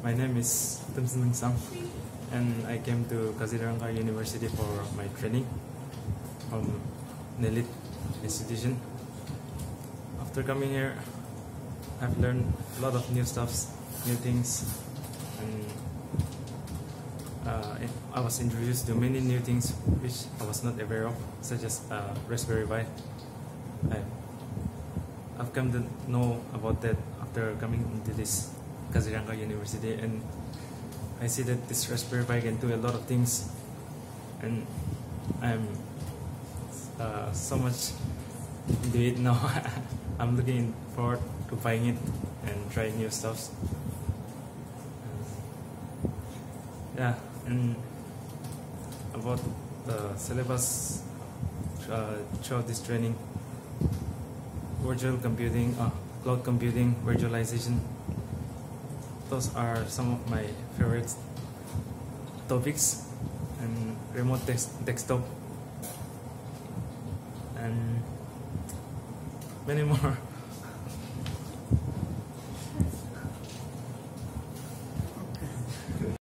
My name is Tum Sen Sang, and I came to Kaziranga University for my training from an elite institution. After coming here, I've learned a lot of new stuffs, new things, and I was introduced to many new things which I was not aware of, such as Raspberry Pi. I've come to know about that after coming into this Kaziranga University, and I see that this Raspberry Pi can do a lot of things, and I'm so much into it now. I'm looking forward to buying it and trying new stuff. Yeah, and about the syllabus throughout this training, virtual computing, cloud computing, virtualization, those are some of my favorite topics, and remote desktop, and many more.